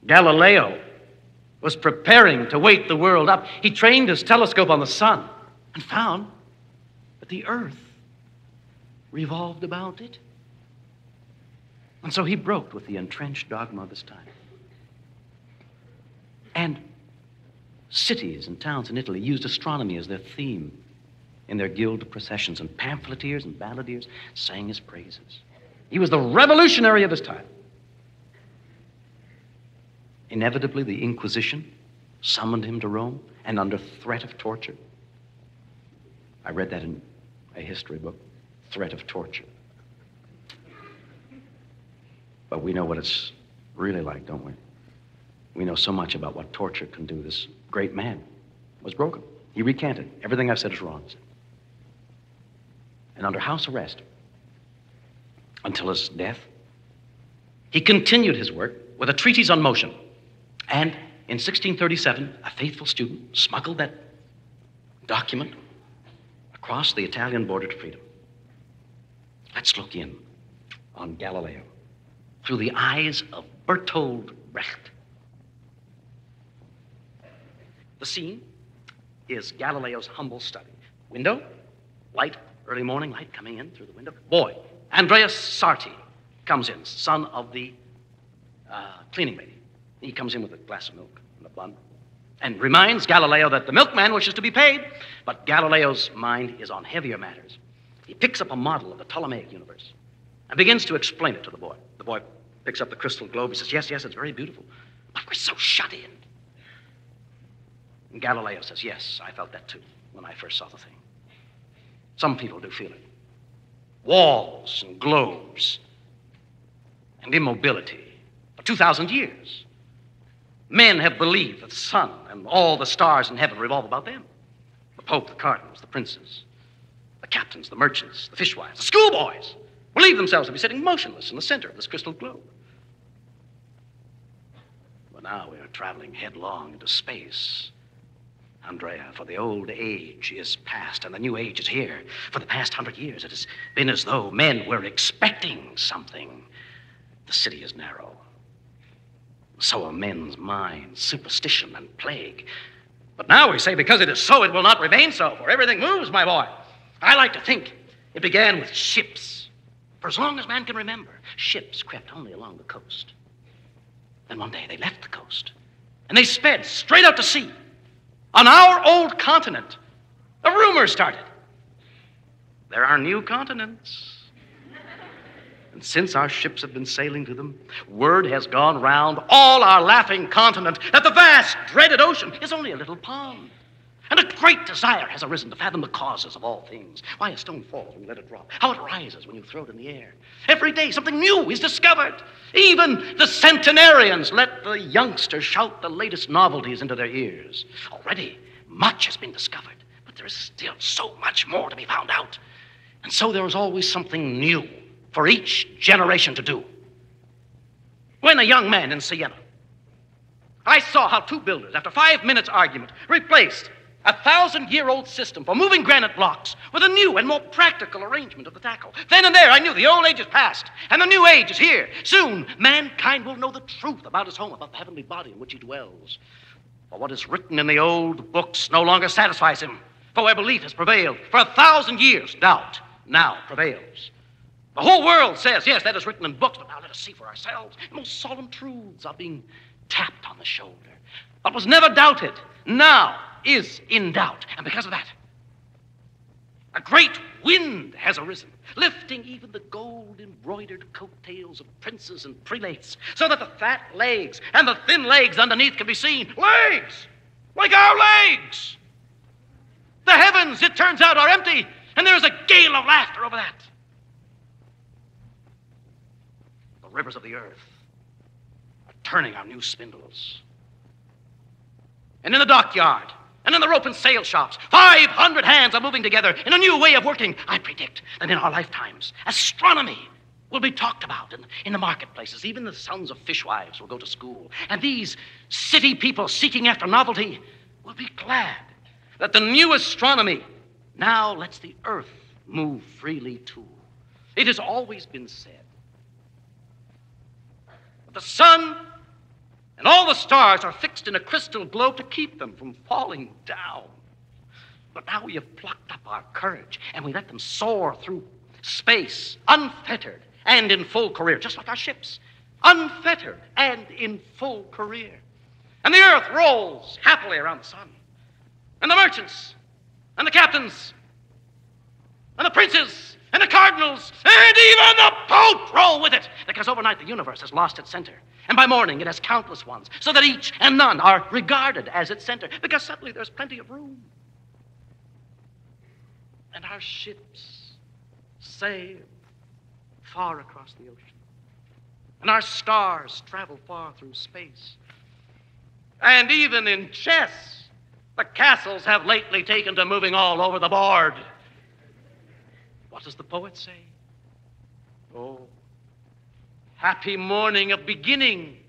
Galileo was preparing to wake the world up. He trained his telescope on the sun and found that the earth revolved about it. And so he broke with the entrenched dogma of his time. And cities and towns in Italy used astronomy as their theme in their guild processions, and pamphleteers and balladeers sang his praises. He was the revolutionary of his time. Inevitably, the Inquisition summoned him to Rome, and under threat of torture. I read that in a history book, threat of torture. But we know what it's really like, don't we? We know so much about what torture can do. This great man was broken. He recanted. Everything I've said is wrong, he said. And under house arrest, until his death, he continued his work with a treatise on motion. And in 1637, a faithful student smuggled that document across the Italian border to freedom. Let's look in on Galileo through the eyes of Bertolt Brecht. The scene is Galileo's humble study. Window, light, early morning light coming in through the window. Boy, Andreas Sarti comes in, son of the cleaning lady. He comes in with a glass of milk and a bun and reminds Galileo that the milkman wishes to be paid, but Galileo's mind is on heavier matters. He picks up a model of the Ptolemaic universe and begins to explain it to the boy. The boy picks up the crystal globe. He says, yes, it's very beautiful, but we're so shut in. And Galileo says, yes, I felt that too when I first saw the thing. Some people do feel it. Walls and globes and immobility. For 2,000 years, men have believed that the sun and all the stars in heaven revolve about them. The Pope, the cardinals, the princes, the captains, the merchants, the fishwives, the schoolboys believe themselves to be sitting motionless in the center of this crystal globe. But now we are traveling headlong into space, Andrea, for the old age is past and the new age is here. For the past 100 years, it has been as though men were expecting something. The city is narrow. So are men's minds, superstition and plague. But now we say, because it is so, it will not remain so, for everything moves, my boy. I like to think it began with ships. For as long as man can remember, ships crept only along the coast. Then one day they left the coast, and they sped straight out to sea. On our old continent, a rumor started. There are new continents. And since our ships have been sailing to them, word has gone round all our laughing continent that the vast, dreaded ocean is only a little pond. And a great desire has arisen to fathom the causes of all things. Why a stone falls when you let it drop. How it rises when you throw it in the air. Every day something new is discovered. Even the centenarians let the youngsters shout the latest novelties into their ears. Already much has been discovered, but there is still so much more to be found out. And so there is always something new for each generation to do. When a young man in Siena, I saw how two builders, after 5 minutes' argument, replaced a 1,000-year-old system for moving granite blocks with a new and more practical arrangement of the tackle. Then and there, I knew the old age is past, and the new age is here. Soon, mankind will know the truth about his home, about the heavenly body in which he dwells. For what is written in the old books no longer satisfies him. For where belief has prevailed for 1,000 years, doubt now prevails. The whole world says, yes, that is written in books, but now let us see for ourselves. The most solemn truths are being tapped on the shoulder. What was never doubted now is in doubt. And because of that, a great wind has arisen, lifting even the gold-embroidered coattails of princes and prelates, so that the fat legs and the thin legs underneath can be seen. Legs! Like our legs! The heavens, it turns out, are empty, and there is a gale of laughter over that. The rivers of the earth are turning our new spindles. And in the dockyard, and in the rope and sail shops, 500 hands are moving together in a new way of working. I predict that in our lifetimes, astronomy will be talked about in the marketplaces. Even the sons of fishwives will go to school. And these city people seeking after novelty will be glad that the new astronomy now lets the earth move freely too. It has always been said that the sun and And all the stars are fixed in a crystal globe to keep them from falling down. But now we have plucked up our courage, and we let them soar through space, unfettered and in full career, just like our ships, unfettered and in full career. And the earth rolls happily around the sun. And the merchants, and the captains, and the princes, and the cardinals, and even the Pope roll with it. Because overnight the universe has lost its center. And by morning it has countless ones, so that each and none are regarded as its center. Because suddenly there's plenty of room. And our ships sail far across the ocean. And our stars travel far through space. And even in chess, the castles have lately taken to moving all over the board. What does the poet say? Oh, happy morning of beginning